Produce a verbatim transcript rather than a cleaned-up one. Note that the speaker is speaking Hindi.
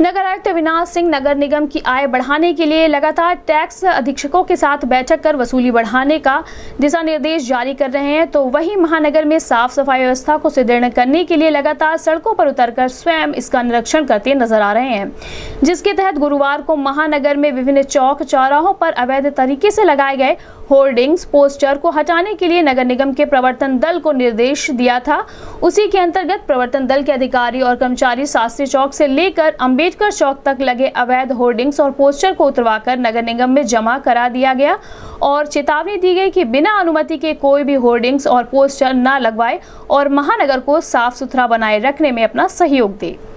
नगर आयुक्त अविनाश सिंह नगर निगम की आय बढ़ाने के लिए लगातार टैक्स अधीक्षकों के साथ बैठक कर वसूली बढ़ाने का दिशा निर्देश जारी कर रहे हैं, तो वहीं महानगर में साफ सफाई व्यवस्था को सुदृढ़ करने के लिए लगातार सड़कों पर उतरकर स्वयं इसका निरीक्षण करते नजर आ रहे हैं, जिसके तहत गुरुवार को महानगर में विभिन्न चौक चौराहों पर अवैध तरीके से लगाए गए होर्डिंग्स पोस्टर को हटाने के लिए नगर निगम के प्रवर्तन दल को निर्देश दिया था। उसी के अंतर्गत प्रवर्तन दल के अधिकारी और कर्मचारी शास्त्री चौक से लेकर अंबेडकर चौक तक लगे अवैध होर्डिंग्स और पोस्टर को उतरवाकर नगर निगम में जमा करा दिया गया और चेतावनी दी गई कि बिना अनुमति के कोई भी होर्डिंग्स और पोस्टर न लगवाए और महानगर को साफ सुथरा बनाए रखने में अपना सहयोग दे।